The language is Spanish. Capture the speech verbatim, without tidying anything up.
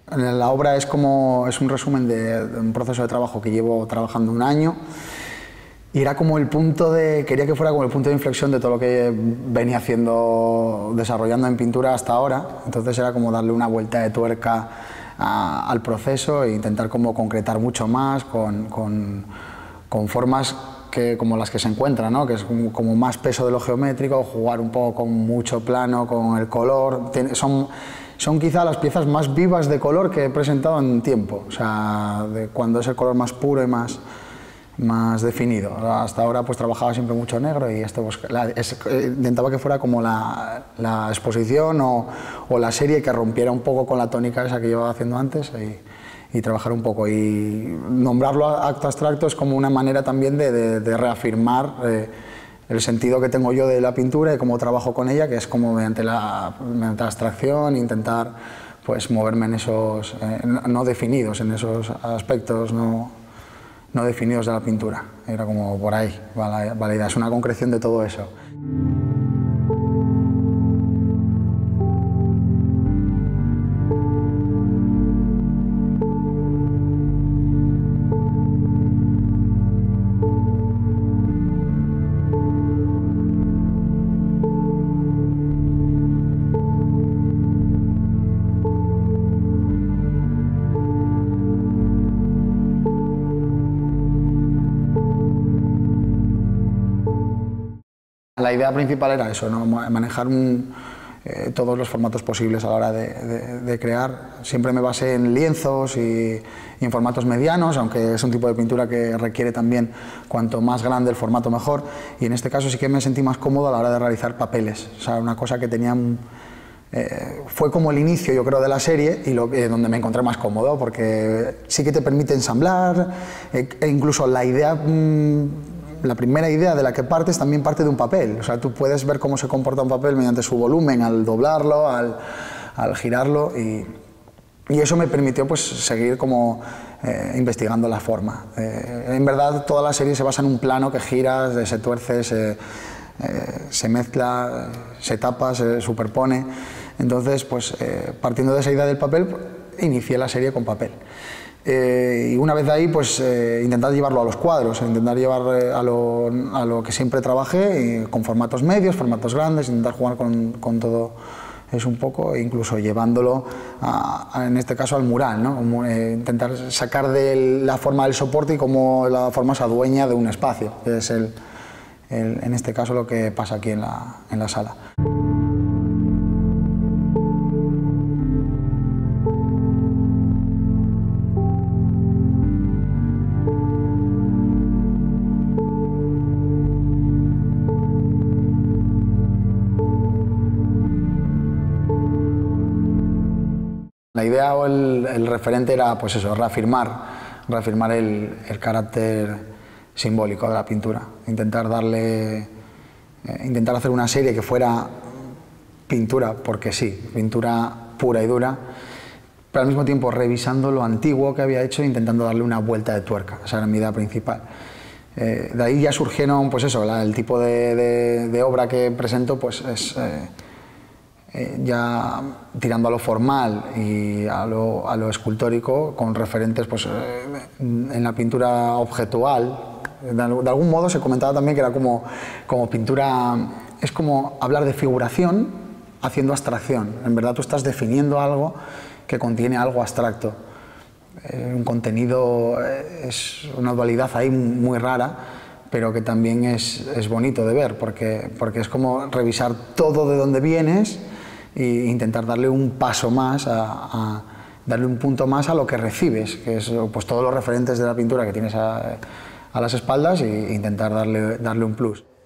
La obra es, como, es un resumen de, de un proceso de trabajo que llevo trabajando un año. Y era como el punto de, quería que fuera como el punto de inflexión de todo lo que venía haciendo, desarrollando en pintura hasta ahora. Entonces era como darle una vuelta de tuerca a, al proceso e intentar como concretar mucho más con, con, con formas que, como las que se encuentran, ¿no? Que es como, como más peso de lo geométrico, jugar un poco con mucho plano, con el color. Tiene, son, son quizá las piezas más vivas de color que he presentado en tiempo, o sea, de cuando es el color más puro y más... más definido. Hasta ahora pues trabajaba siempre mucho negro y esto pues, la, es, intentaba que fuera como la, la exposición o, o la serie que rompiera un poco con la tónica esa que llevaba haciendo antes y, y trabajar un poco. Y nombrarlo acto abstracto es como una manera también de, de, de reafirmar eh, el sentido que tengo yo de la pintura y cómo trabajo con ella, que es como mediante la, mediante la abstracción, intentar pues moverme en esos, eh, no definidos, en esos aspectos no no definidos de la pintura. Era como por ahí, va la, va la idea. Es una concreción de todo eso. La idea principal era eso, ¿no? Manejar un, eh, todos los formatos posibles a la hora de, de, de crear. Siempre me basé en lienzos y, y en formatos medianos, aunque es un tipo de pintura que requiere también cuanto más grande el formato mejor. Y en este caso sí que me sentí más cómodo a la hora de realizar papeles. O sea, una cosa que tenía... Eh, fue como el inicio, yo creo, de la serie y lo, eh, donde me encontré más cómodo, porque sí que te permite ensamblar, eh, e incluso la idea... Mmm, la primera idea de la que partes también parte de un papel, o sea, tú puedes ver cómo se comporta un papel mediante su volumen, al doblarlo, al, al girarlo, y, y eso me permitió pues seguir como eh, investigando la forma. Eh, en verdad toda la serie se basa en un plano que gira, se tuerce, se, eh, se mezcla, se tapa, se superpone. Entonces, pues eh, partiendo de esa idea del papel, inicié la serie con papel. Eh, y una vez de ahí, pues eh, intentar llevarlo a los cuadros, intentar llevar eh, a, lo, a lo que siempre trabajé, y con formatos medios, formatos grandes, intentar jugar con, con todo eso un poco, e incluso llevándolo, a, a, en este caso, al mural, ¿no? Eh, intentar sacar de la forma del soporte y cómo la forma se adueña de un espacio, que es el, el, en este caso lo que pasa aquí en la, en la sala. La idea o el, el referente era, pues eso, reafirmar, reafirmar el, el carácter simbólico de la pintura, intentar darle, eh, intentar hacer una serie que fuera pintura, porque sí, pintura pura y dura, pero al mismo tiempo revisando lo antiguo que había hecho e intentando darle una vuelta de tuerca. Esa era mi idea principal. Eh, de ahí ya surgieron, pues eso, la, el tipo de, de, de obra que presento, pues es... Eh, Eh, ya tirando a lo formal y a lo, a lo escultórico, con referentes pues, eh, en la pintura objetual. De, de algún modo se comentaba también que era como, como pintura, es como hablar de figuración haciendo abstracción. En verdad tú estás definiendo algo que contiene algo abstracto. Eh, un contenido, eh, es una dualidad ahí muy rara, pero que también es, es bonito de ver, porque, porque es como revisar todo de dónde vienes e intentar darle un paso más, a, a darle un punto más a lo que recibes, que es pues, todos los referentes de la pintura que tienes a, a las espaldas, e intentar darle, darle un plus.